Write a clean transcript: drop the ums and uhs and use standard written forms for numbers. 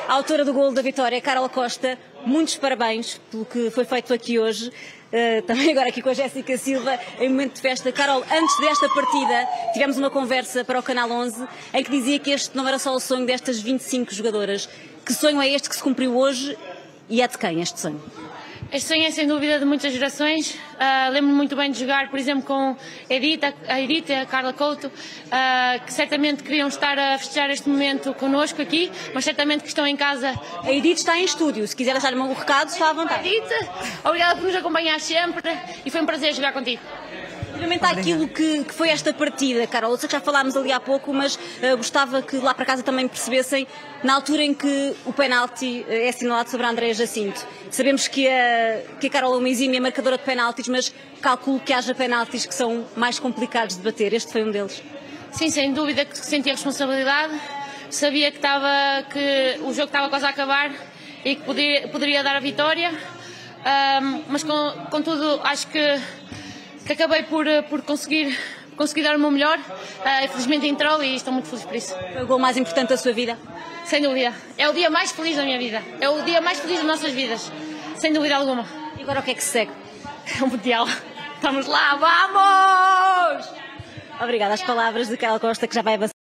A autora do golo da vitória, Carol Costa, muitos parabéns pelo que foi feito aqui hoje. Também agora aqui com a Jéssica Silva, em momento de festa. Carol, antes desta partida, tivemos uma conversa para o Canal 11 em que dizia que este não era só o sonho destas 25 jogadoras. Que sonho é este que se cumpriu hoje e é de quem este sonho? Este sonho é sem dúvida de muitas gerações. Lembro-me muito bem de jogar, por exemplo, com a Edith, a Carla Couto, que certamente queriam estar a festejar este momento connosco aqui, mas certamente que estão em casa. A Edith está em estúdio, se quiser deixar-me um recado, está à vontade. Edith, obrigada por nos acompanhar sempre e foi um prazer jogar contigo. Relativamente àquilo que foi esta partida, Carol, eu sei que já falámos ali há pouco, mas gostava que lá para casa também percebessem, na altura em que o penalti é assinalado sobre a Andréa Jacinto. Sabemos que a Carol é uma exímia marcadora de penaltis, mas calculo que haja penaltis que são mais complicados de bater. Este foi um deles. Sim, sem dúvida que senti a responsabilidade. Sabia que o jogo estava quase a acabar e que poderia dar a vitória, mas contudo acho que acabei por conseguir dar o meu melhor. Infelizmente entrou e estou muito feliz por isso. Foi o gol mais importante da sua vida? Sem dúvida. É o dia mais feliz da minha vida. É o dia mais feliz das nossas vidas. Sem dúvida alguma. E agora o que é que se segue? É o Mundial. Estamos lá, vamos! Obrigada. As palavras de Carol Costa, que já vai avançar.